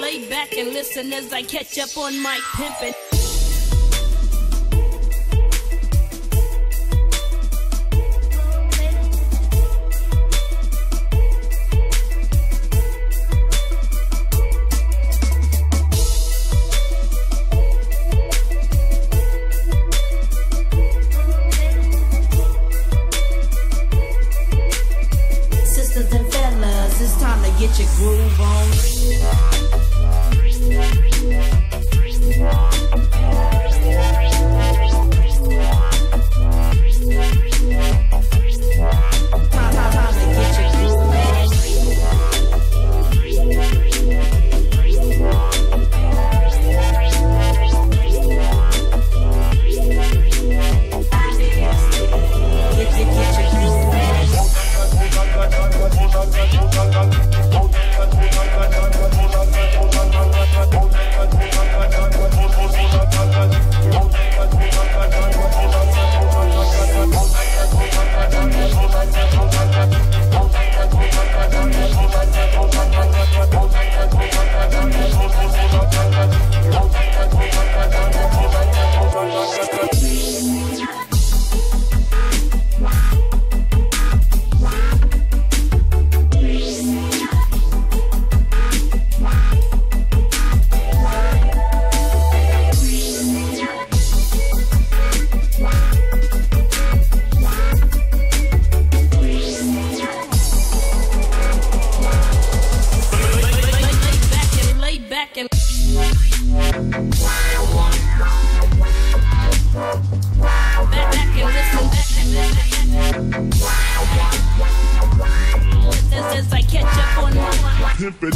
lay back and listen as I catch up on my pimpin'. Sisters and fellas, it's time to get your groove on. As I catch up on my pimpin'.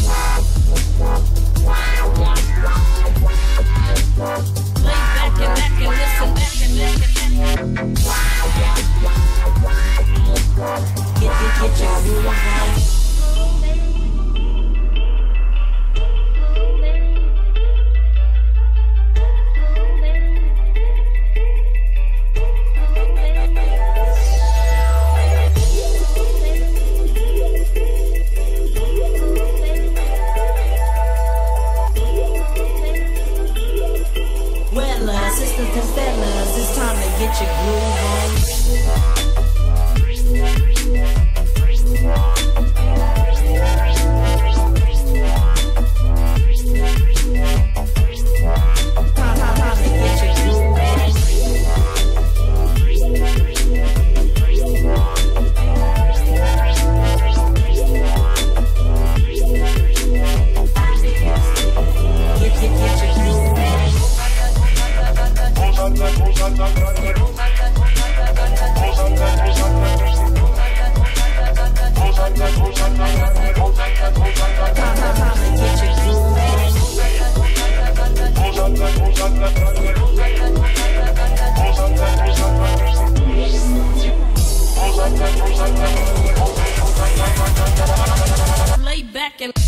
Lay back and listen. Get your groove on. Sisters and fellas, it's time to get your groove on. Lay back and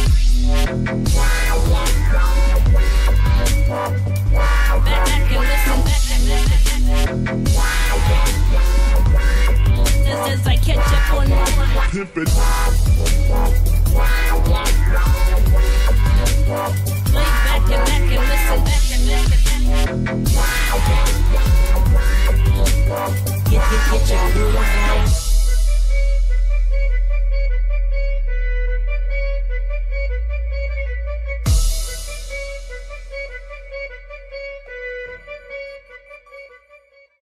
as I catch up on my pimpin'. Lay back and listen. Get your groove on.